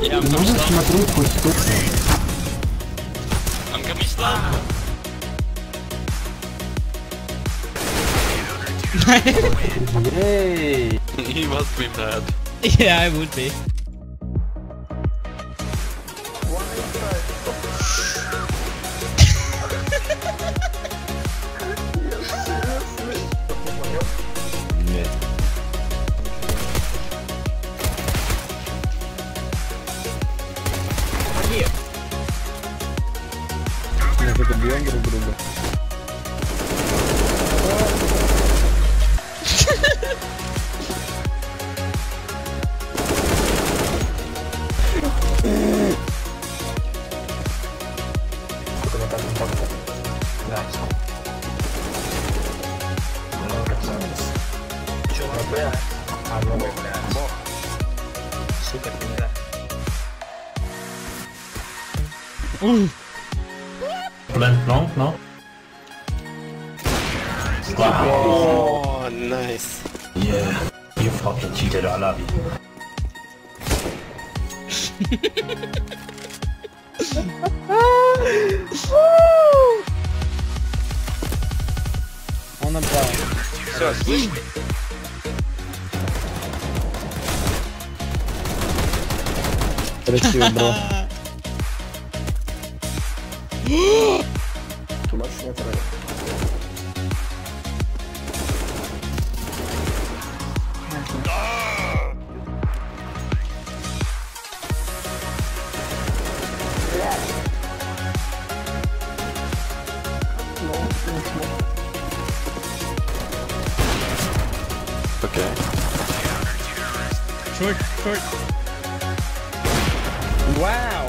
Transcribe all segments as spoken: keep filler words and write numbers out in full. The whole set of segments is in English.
Yeah, I'm Ты coming можешь slow. смотреть хоть что-то? I'm coming slow. Yay! He must be mad. Yeah, I would be. Нет. Мы же бьем друг друга. Ooh. Plant long, no? Wow. Oh, nice. Yeah, you fucking cheated, I love you. Он набрал. Все, слышь? Красиво, бро. Okay. Short, short. Wow!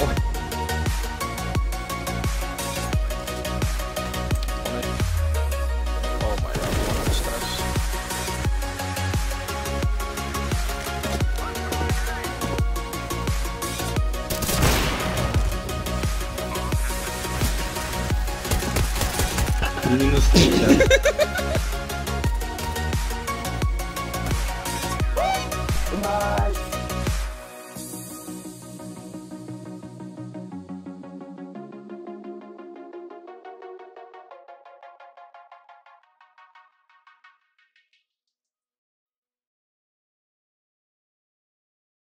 Oh my god, what is this? Минус пятьдесят.